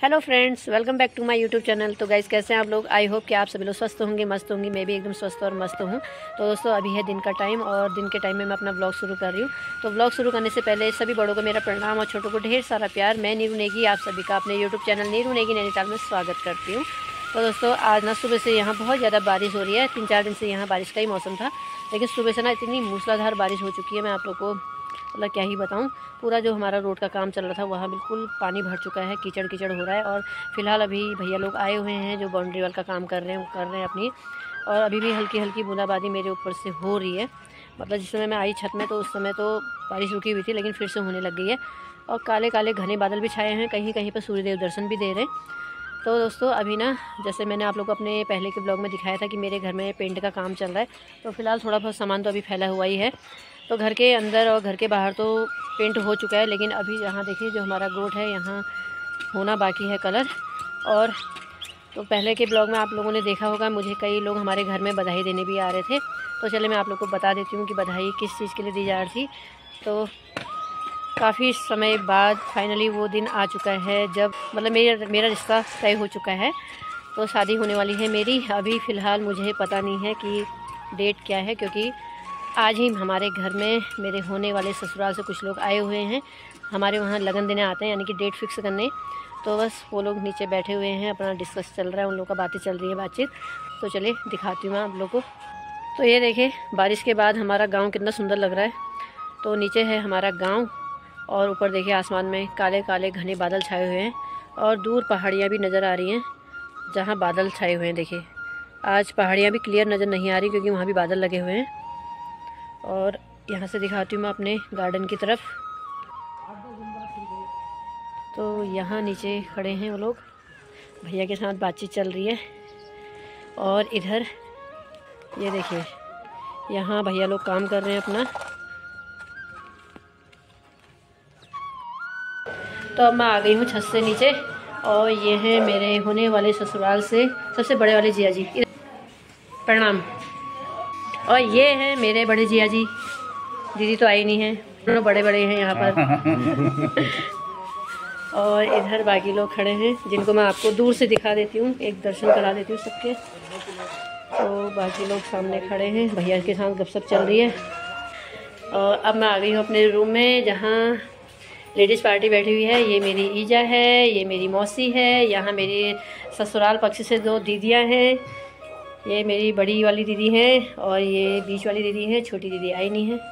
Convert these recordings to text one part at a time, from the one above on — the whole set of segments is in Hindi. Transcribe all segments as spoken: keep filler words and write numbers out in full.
Hello friends, welcome back to my YouTube channel. तो गाइस, कैसे हैं आप लोग? आई होप कि आप सभी लोग स्वस्थ होंगे, मस्त होंगे। मैं भी एकदम स्वस्थ और मस्त हूँ। तो दोस्तों, अभी है दिन का टाइम और दिन के टाइम में मैं अपना ब्लॉग शुरू कर रही हूँ। तो ब्लॉग शुरू करने से पहले सभी बड़ों को मेरा प्रणाम और छोटों को ढेर सारा प्यार। मैं नीरू नेगी आप सभी का अपने यूट्यूब चैनल नीरू नेगी नैनीताल में स्वागत करती हूँ। तो दोस्तों, आज ना सुबह से यहाँ बहुत ज़्यादा बारिश हो रही है। तीन चार दिन से यहाँ बारिश का ही मौसम था, लेकिन सुबह से ना इतनी मूसलाधार बारिश हो चुकी है, मैं आप लोग को मतलब क्या ही बताऊं। पूरा जो हमारा रोड का काम चल रहा था वहाँ बिल्कुल पानी भर चुका है, कीचड़ कीचड़ हो रहा है। और फिलहाल अभी भैया लोग आए हुए हैं जो बाउंड्री वाल का काम कर रहे हैं, वो कर रहे हैं अपनी। और अभी भी हल्की हल्की बूंदाबांदी मेरे ऊपर से हो रही है। मतलब जिस समय मैं आई छत में तो उस समय तो बारिश रुकी हुई थी, लेकिन फिर से होने लग गई है। और काले काले घने बादल भी छाए हैं, कहीं कहीं पर सूर्यदेव दर्शन भी दे रहे हैं। तो दोस्तों, अभी ना जैसे मैंने आप लोग को अपने पहले के ब्लॉग में दिखाया था कि मेरे घर में पेंट का काम चल रहा है। तो फिलहाल थोड़ा बहुत सामान तो अभी फैला हुआ ही है। तो घर के अंदर और घर के बाहर तो पेंट हो चुका है, लेकिन अभी यहाँ देखिए जो हमारा गोट है यहाँ होना बाकी है कलर। और तो पहले के ब्लॉग में आप लोगों ने देखा होगा, मुझे कई लोग हमारे घर में बधाई देने भी आ रहे थे। तो चले मैं आप लोग को बता देती हूँ कि बधाई किस चीज़ के लिए दी जा रही थी। तो काफ़ी समय बाद फाइनली वो दिन आ चुका है जब मतलब मेरा मेरा रिश्ता तय हो चुका है। तो शादी होने वाली है मेरी। अभी फ़िलहाल मुझे पता नहीं है कि डेट क्या है, क्योंकि आज ही हमारे घर में मेरे होने वाले ससुराल से कुछ लोग आए हुए हैं। हमारे वहाँ लगन देने आते हैं, यानी कि डेट फिक्स करने। तो बस वो लोग नीचे बैठे हुए हैं, अपना डिस्कस चल रहा है, उन लोगों का बातें चल रही है, बातचीत। तो चलिए दिखाती हूँ मैं आप लोग को। तो ये देखिए, बारिश के बाद हमारा गाँव कितना सुंदर लग रहा है। तो नीचे है हमारा गाँव और ऊपर देखिए आसमान में काले काले घने बादल छाए हुए हैं और दूर पहाड़ियाँ भी नज़र आ रही हैं जहाँ बादल छाए हुए हैं। देखिए, आज पहाड़ियाँ भी क्लियर नज़र नहीं आ रही क्योंकि वहाँ भी बादल लगे हुए हैं। और यहाँ से दिखाती हूँ मैं अपने गार्डन की तरफ। तो यहाँ नीचे खड़े हैं वो लोग, भैया के साथ बातचीत चल रही है। और इधर ये देखिए, यहाँ भैया लोग काम कर रहे हैं अपना। तो अब मैं आ गई हूँ छत से नीचे और ये हैं मेरे होने वाले ससुराल से सबसे बड़े वाले जिया जी, प्रणाम। और ये हैं मेरे बड़े जिया जी, दीदी तो आई नहीं है, दोनों बड़े बड़े हैं यहाँ पर। और इधर बाकी लोग खड़े हैं जिनको मैं आपको दूर से दिखा देती हूँ, एक दर्शन करा देती हूँ सबके। तो बाकी लोग सामने खड़े हैं, भैया के साथ गपशप चल रही है। और अब मैं आ गई हूँ अपने रूम में जहाँ लेडीज़ पार्टी बैठी हुई है। ये मेरी ईजा है, ये मेरी मौसी है, यहाँ मेरी ससुराल पक्ष से दो दीदियाँ हैं। ये मेरी बड़ी वाली दीदी है और ये बीच वाली दीदी है, छोटी दीदी आई नहीं है।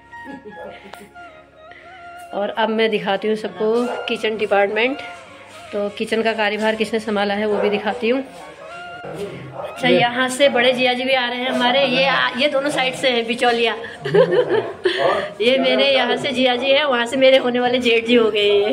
और अब मैं दिखाती हूँ सबको किचन डिपार्टमेंट। तो किचन का कार्यभार किसने संभाला है वो भी दिखाती हूँ। अच्छा, यहाँ से बड़े जिया जी भी आ रहे हैं हमारे। ये ये दोनों साइड से हैं बिचौलिया। ये मेरे यहाँ से जिया जी है, वहाँ से मेरे होने वाले जेठ जी हो गए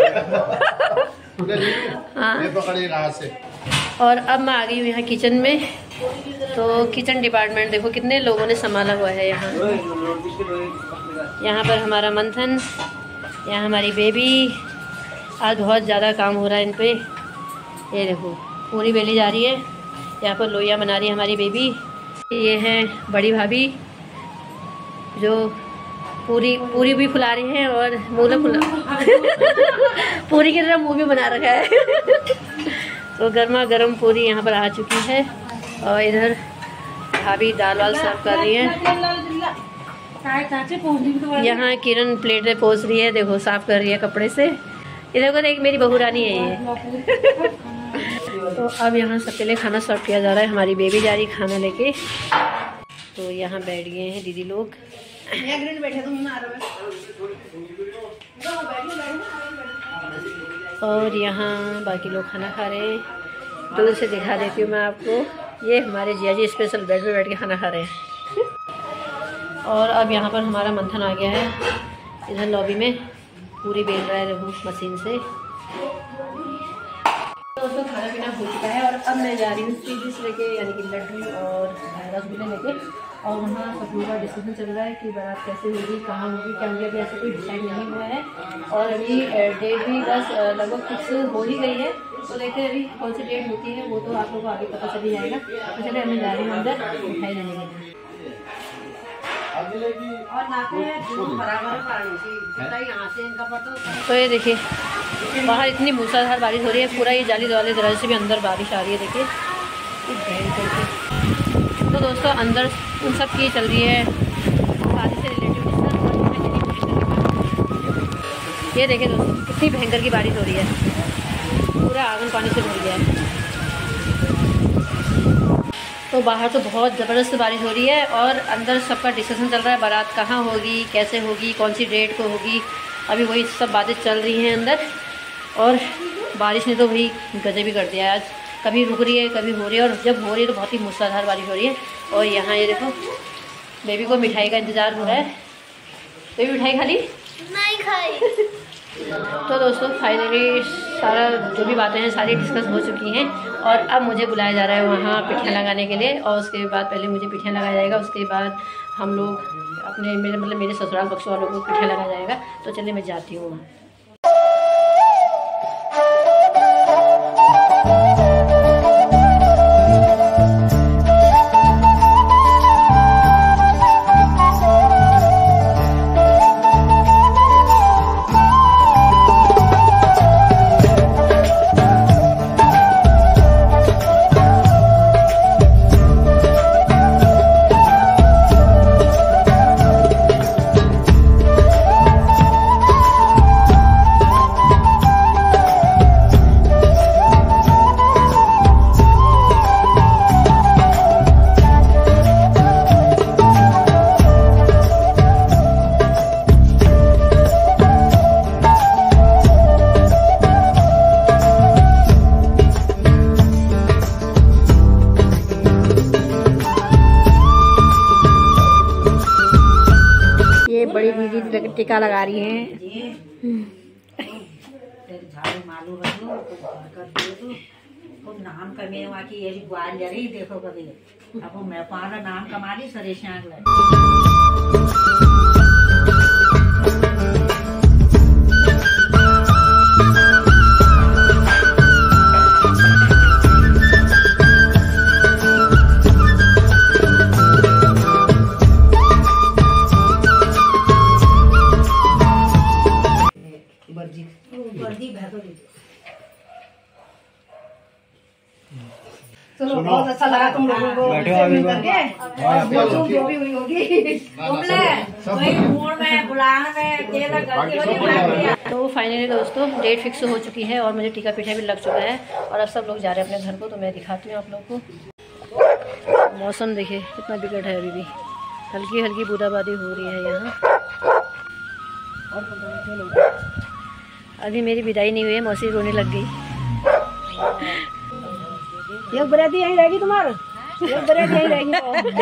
हाँ। और अब मैं आ गई हूँ यहाँ किचन में। तो किचन डिपार्टमेंट देखो कितने लोगों ने संभाला हुआ है यहाँ। यहाँ पर हमारा मंथन, यहाँ हमारी बेबी। आज बहुत ज़्यादा काम हो रहा है इन पे। ये देखो पूरी बेली जा रही है, यहाँ पर लोइयाँ बना रही है हमारी बेबी। ये है बड़ी भाभी जो पूरी पूरी भी फुला रही हैं और मुँह फुला पूरी की तरह मुँह भी बना रखा है। तो गर्मा गर्म पूरी यहाँ पर आ चुकी है। और इधर भाभी दाल वाल सर्व कर रही है। यहाँ किरण प्लेट में पोंछ रही है, देखो साफ कर रही है कपड़े से। इधर को एक मेरी बहू रानी है ये। तो अब यहाँ सबके लिए खाना सर्व किया जा रहा है। हमारी बेबी जा रही खाना लेके। तो यहाँ बैठ गए हैं दीदी लोग। और यहाँ बाकी लोग खाना खा रहे हैं। दूर से दिखा देती हूँ मैं आपको। ये हमारे जिया जी स्पेशल बेड पे बैठ के खाना खा रहे हैं। और अब यहाँ पर हमारा मंथन आ गया है इधर लॉबी में, पूरी बेल रहा है देखो मशीन से। दोस्तों, खाना पीना हो चुका है और अब मैं जा रही हूँ स्वीट डिश लेके, यानी कि लड्डू और रसगुल्ले लेके। और वहाँ सब लोगों का डिस्कशन चल रहा है कि बारात कैसे होगी, कहाँ होगी, क्या होगी। अभी ऐसा कोई डिसाइड नहीं हुआ है और अभी डेट भी बस लगभग फिक्स हो ही गई है। तो देखते हैं अभी कौन सी डेट होती है, वो तो आप लोगों को आगे पता चल ही जाएगा। तो चलिए मैं जा रही हूँ अंदर मिठाई लेने के लिए। तो ये देखिए बाहर इतनी मूसलाधार बारिश हो रही है, पूरा ये जाली वाले दरवाजे से भी अंदर बारिश आ रही है। देखिए तो दोस्तों अंदर उन सब की चल रही है शादी से रिलेटिव। ये देखिए दोस्तों कितनी भयंकर की बारिश हो रही है, पूरा आंगन पानी से भर गया है। तो बाहर तो बहुत ज़बरदस्त बारिश हो रही है और अंदर सबका डिस्कशन चल रहा है, बारात कहाँ होगी, कैसे होगी, कौन सी डेट को होगी, अभी वही सब बातें चल रही हैं अंदर। और बारिश ने तो भाई गजब भी कर दिया है आज, कभी रुक रही है कभी हो रही है, और जब हो रही है तो बहुत ही मूसलाधार बारिश हो रही है। और यहाँ ये देखो बेबी को मिठाई का इंतज़ार हो रहा है। बेबी मिठाई खा ली? नहीं खाई। तो दोस्तों फाइनली सारा जो भी बातें हैं सारी डिस्कस हो चुकी हैं और अब मुझे बुलाया जा रहा है वहाँ पिठियाँ लगाने के लिए। और उसके बाद पहले मुझे पिठियाँ लगाया जाएगा, उसके बाद हम लोग अपने मेरे मतलब मेरे ससुराल पक्ष वालों को पिठियाँ लगाया जाएगा। तो चलिए मैं जाती हूँ वहाँ। बड़ी दीदी टीका लगा रही हैं। नाम कमे की ये ग्वाल जरी देखो कभी अब मैं पाना नाम कमाली सरे श्याग चलो बहुत अच्छा लगा तुम लोगों को मिल करके और जो जो भी हुई होगी तो फाइनली दोस्तों डेट फिक्स हो चुकी है और मुझे टीका पीठा भी लग चुका है और अब सब लोग जा रहे हैं अपने घर को। तो मैं दिखाती हूँ आप लोगों को। मौसम देखिए कितना बिगड़ है, अभी भी हल्की हल्की बूंदाबांदी हो रही है यहाँ। अभी मेरी विदाई नहीं हुई है, मौसी रोने लग गई। एक बराती यहीं रहेगी तुम्हारे, एक बराती यहीं रहेगी।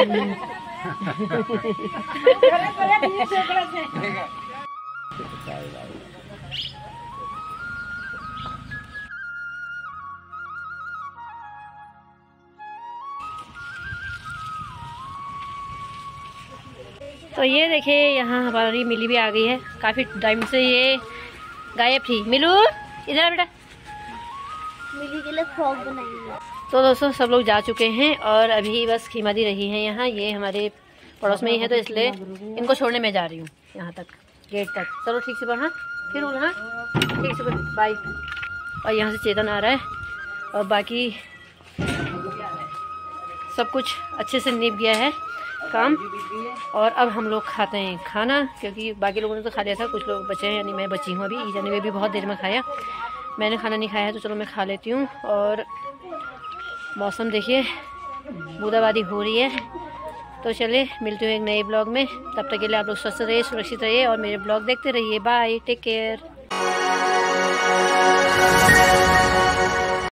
तो ये देखिए यहाँ हमारी मिली भी आ गई है, काफ़ी टाइम से ये गायब थी। मिलू इधर बेटा, मिली के लिए फ्रॉक बनाएंगे। तो दोस्तों सब लोग जा चुके हैं और अभी बस खीमा दी रही हैं यहाँ। ये हमारे पड़ोस में ही है तो इसलिए इनको छोड़ने में जा रही हूँ यहाँ तक, गेट तक। चलो ठीक से पढ़ना, फिर बोलना ठीक से, बाय। और यहाँ से चेतन आ रहा है और बाकी सब कुछ अच्छे से निप गया है काम। और अब हम लोग खाते हैं खाना, क्योंकि बाकी लोगों ने तो खा लिया था, कुछ लोग बचे हैं, यानी मैं बची हूँ अभी। ईजा ने भी बहुत देर में खाया, मैंने खाना नहीं खाया है, तो चलो मैं खा लेती हूँ। और मौसम देखिए बूंदाबांदी हो रही है। तो चले मिलते हैं एक नए ब्लॉग में, तब तक के लिए आप लोग स्वस्थ रहिए, सुरक्षित रहिए और मेरे ब्लॉग देखते रहिए। Bye, take care.